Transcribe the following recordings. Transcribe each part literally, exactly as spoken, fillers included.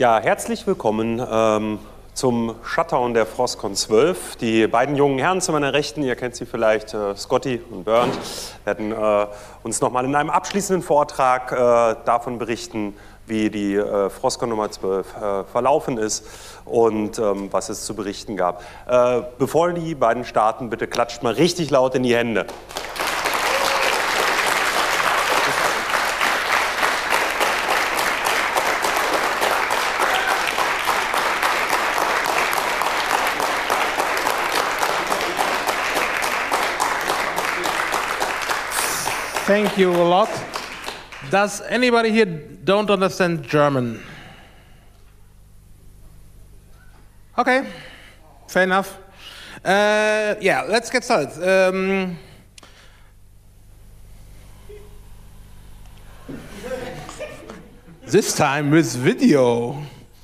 Ja, herzlich willkommen ähm, zum Shutdown der Frostcon zwölf. Die beiden jungen Herren zu meiner Rechten, ihr kennt sie vielleicht, äh, Scotty und Bernd, werden äh, uns nochmal in einem abschließenden Vortrag äh, davon berichten, wie die äh, Frostcon Nummer zwölf äh, verlaufen ist und ähm, was es zu berichten gab. Äh, bevor die beiden starten, bitte klatscht mal richtig laut in die Hände. Thank you a lot. Does anybody here don't understand German? Okay, fair enough. Uh, yeah, let's get started. Um, this time with video.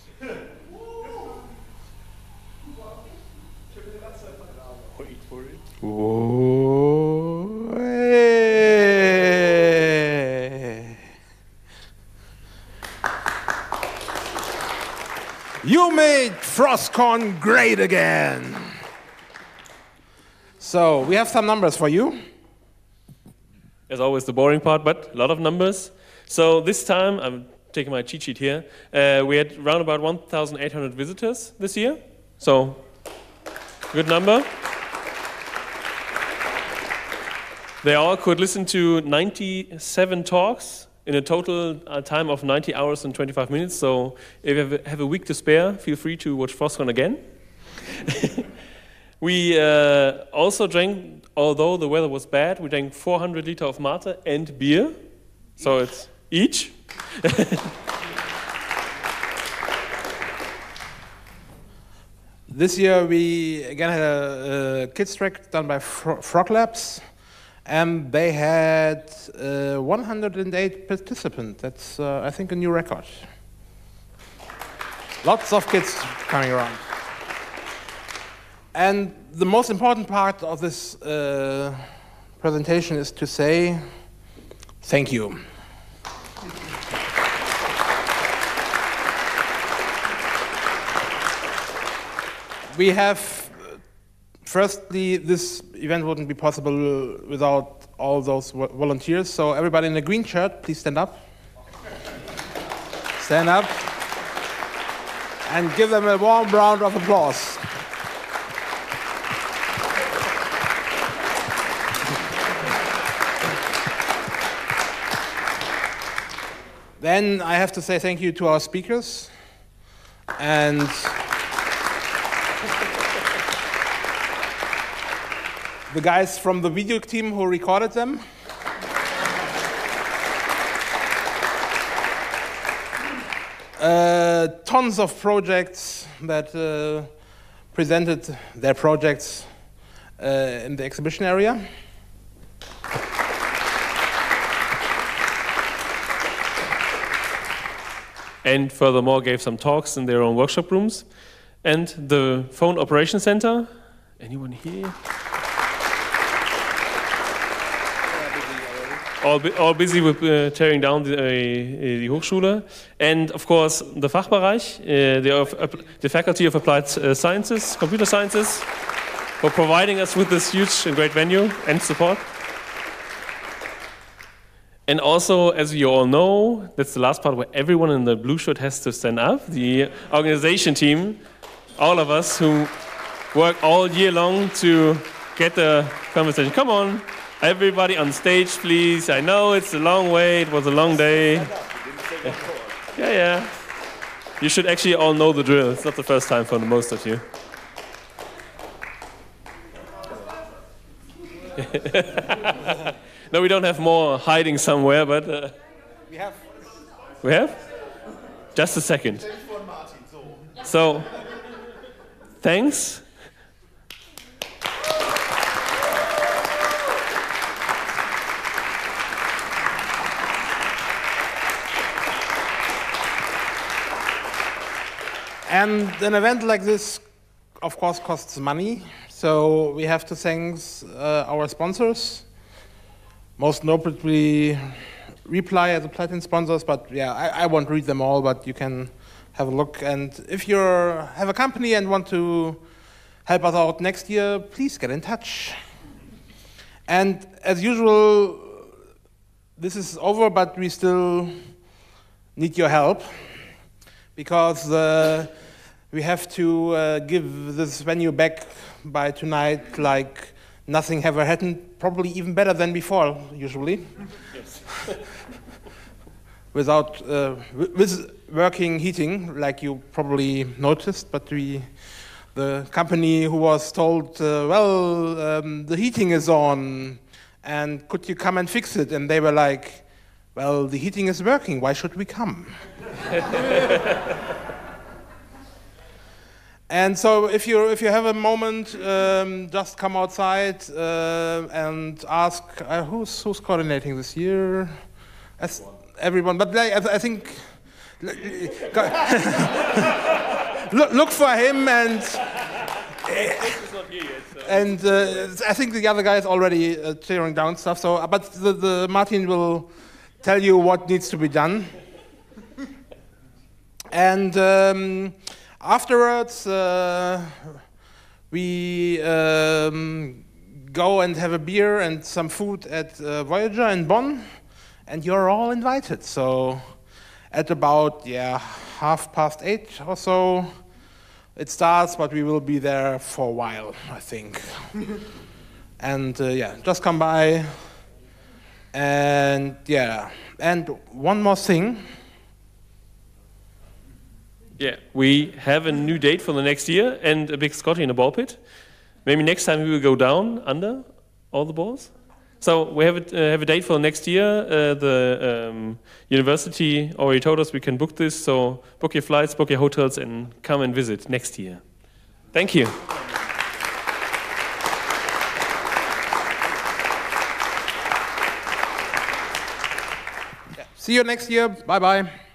Whoa, hey. You made Frostcon great again. So we have some numbers for you. As always, the boring part, but a lot of numbers. So this time, I'm taking my cheat sheet here. Uh, we had around about one thousand eight hundred visitors this year. So good number. They all could listen to ninety-seven talks in a total uh, time of ninety hours and twenty-five minutes. So if you have a, have a week to spare, feel free to watch Frostcon again. We uh, also drank, although the weather was bad, we drank four hundred liters of mate and beer. So it's each. This year we again had a, a kids track done by Fro Frog Labs. And they had uh, one hundred eight participants. That's, uh, I think, a new record. Lots of kids coming around. And the most important part of this uh, presentation is to say thank you. We have Firstly, this event wouldn't be possible without all those volunteers. So everybody in the green shirt, please stand up. Stand up. And give them a warm round of applause. Then I have to say thank you to our speakers. And the guys from the video team who recorded them. Uh, tons of projects that uh, presented their projects uh, in the exhibition area. And furthermore gave some talks in their own workshop rooms. And the phone operation center, anyone here? All, all busy with uh, tearing down the, uh, the Hochschule. And of course, the Fachbereich, uh, the, uh, the Faculty of Applied uh, Sciences, Computer Sciences, for providing us with this huge and great venue and support. And also, as you all know, that's the last part where everyone in the blue shirt has to stand up. The organization team, all of us who work all year long to get the conversation. Come on. Everybody on stage, please. I know it's a long way. It was a long day. Yeah, yeah. You should actually all know the drill. It's not the first time for the most of you. No, we don't have more hiding somewhere, but... Uh, we have. We have? Just a second. So, thanks. And an event like this, of course, costs money. So we have to thank uh, our sponsors, most notably Reply as a platinum sponsors. But yeah, I, I won't read them all, but you can have a look. And if you have a company and want to help us out next year, please get in touch. And as usual, this is over, but we still need your help, because uh, we have to uh, give this venue back by tonight like nothing ever happened, probably even better than before, usually. Yes. Without, uh, with working heating, like you probably noticed, but we, the company who was told, uh, well, um, the heating is on, and could you come and fix it? And they were like, well, the heating is working, why should we come? And so if you if you have a moment, um, just come outside uh, and ask uh, who's who's coordinating this year. As everyone, but like, I, I think look, look for him, and and uh, I think the other guy is already uh, tearing down stuff. So, but the, the Martin will tell you what needs to be done, and. Um, Afterwards, uh, we um, go and have a beer and some food at uh, Voyager in Bonn, and you're all invited. So at about, yeah, half past eight or so, it starts, but we will be there for a while, I think. And uh, yeah, just come by. And yeah, and one more thing. Yeah, we have a new date for the next year and a big Scotty in a ball pit. Maybe next time we will go down under all the balls. So we have a, uh, have a date for the next year. Uh, the um, university already told us we can book this. So book your flights, book your hotels, and come and visit next year. Thank you. Yeah. See you next year. Bye bye.